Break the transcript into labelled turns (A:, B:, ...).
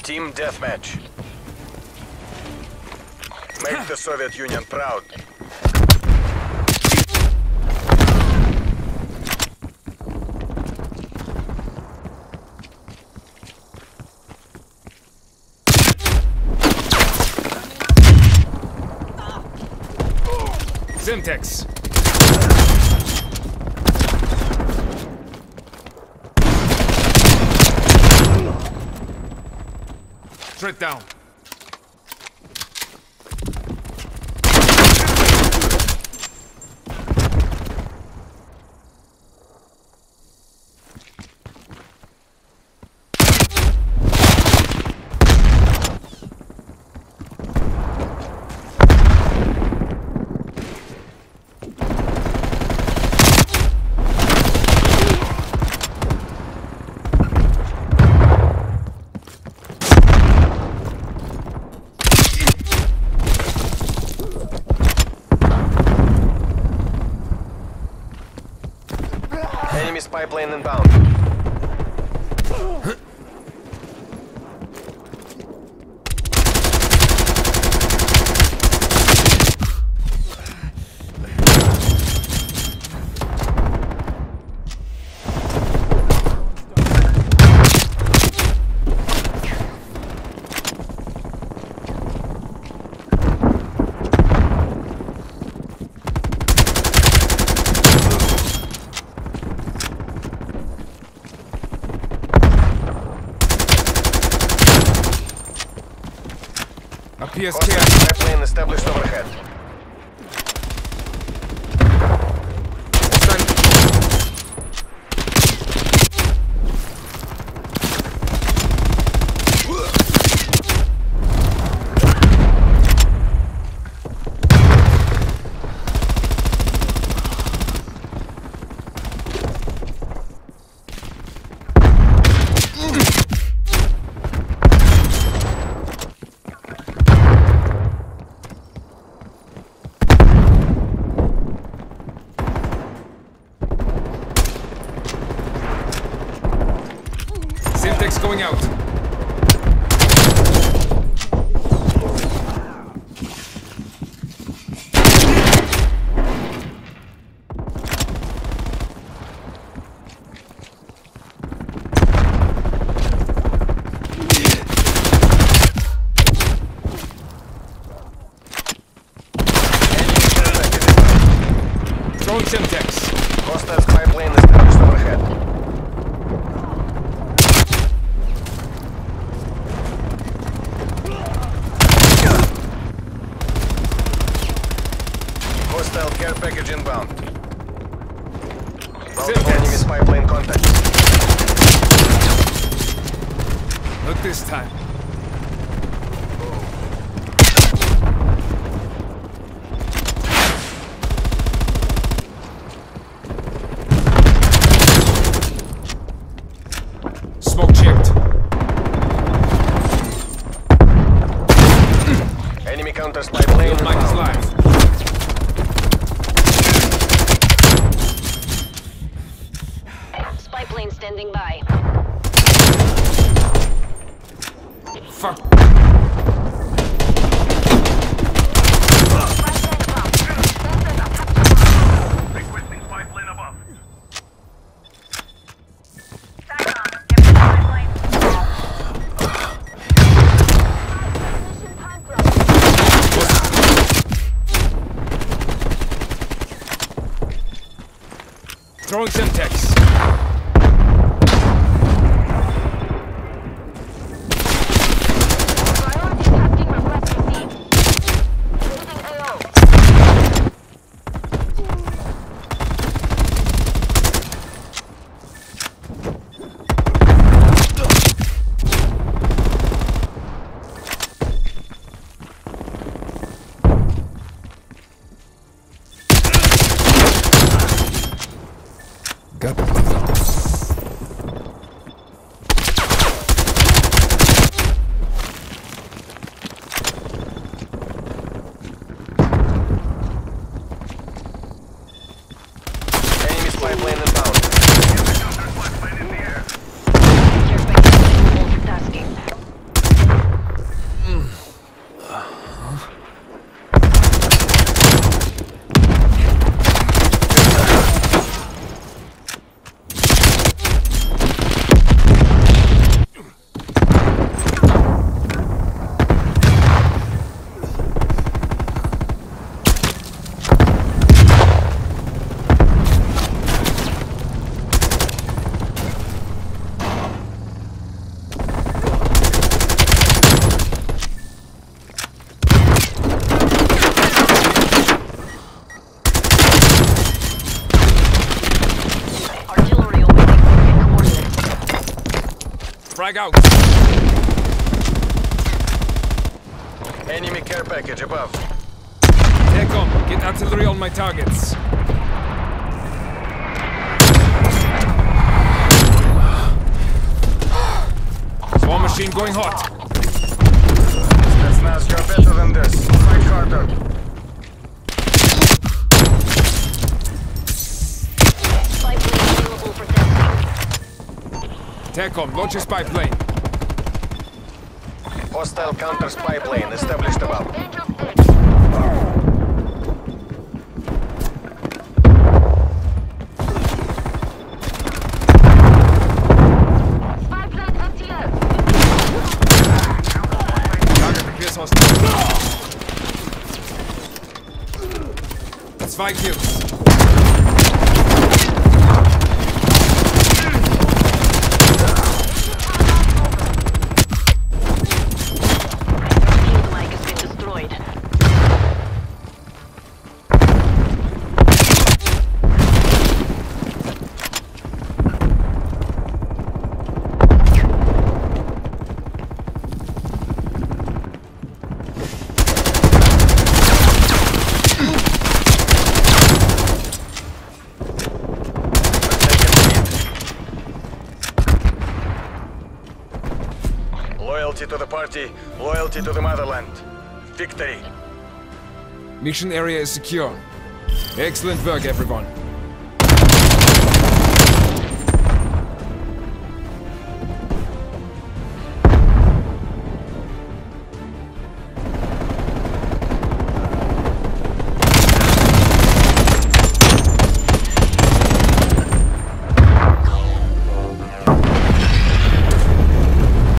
A: Team deathmatch. Make the Soviet Union proud.
B: Semtex. Threat down.
A: Enemy spy plane inbound.
B: A PSK.
A: Spy plane established overhead.
B: Semtex going out. Throwing Semtex.
A: Hostile spy plane established overhead. Hostile care package inbound. Multiple enemy spy plane contact.
B: Not this time. Smoke checked.
A: Enemy counter spy plane
B: Field Mike is
A: inbound.
B: live.
C: Spy plane standing by.
B: Fuck.
A: Requesting spy plane above.
B: Throwing Semtex. Got the
A: Enemy spy plane inbound.
C: Care package multitasking.
B: Frag out.
A: Enemy care package above.
B: TACOM, get artillery on my targets. War machine going hot.
A: Spetsnaz, you're better than this. Fight harder.
C: Spy plane available for testing.
B: TACOM, launch a spy plane.
A: Hostile counter spy plane established above.
C: Spy plane FTL.
B: Target appears hostile. 2 kills.
C: Field mic has been destroyed.
A: Loyalty to the party, loyalty to the motherland. Victory.
B: Mission area is secure. Excellent work, everyone.